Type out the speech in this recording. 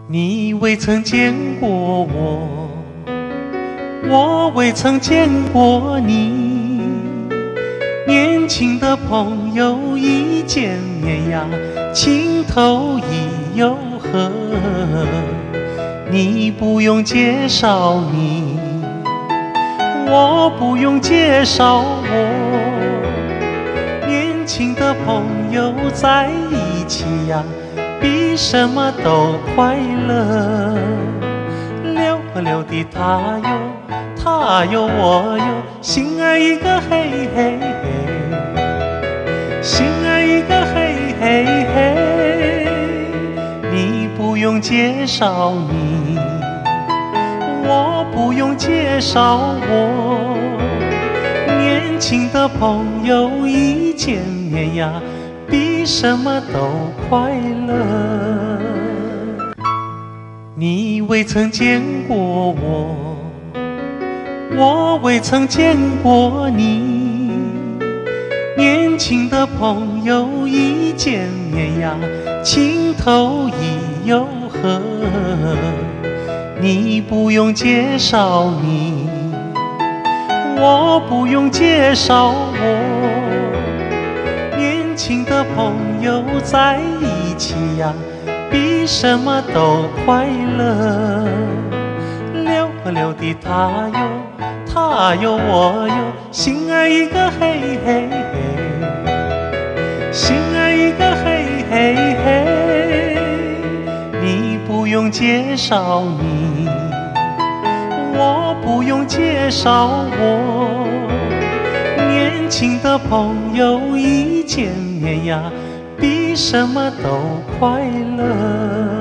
你未曾见过我，我未曾见过你。年轻的朋友一见面呀，情投意又合。你不用介绍你，我不用介绍我。年轻的朋友在一起呀，比什么都快乐。溜啊溜的他有我有，心爱一个嘿嘿嘿，心爱一个嘿嘿嘿。你不用介绍你，我不用介绍我。年轻的朋友一见面呀，比什么都快乐。你未曾见过我，我未曾见过你。年轻的朋友一见面呀，情投意又合。你不用介绍你，我不用介绍我。年轻的朋友在一起呀，比什么都快乐。溜啊溜的他有我有，心爱一个嘿嘿嘿，心爱一个嘿嘿嘿。你不用介绍你，我不用介绍我。年轻的朋友一见面呀，比什么都快乐。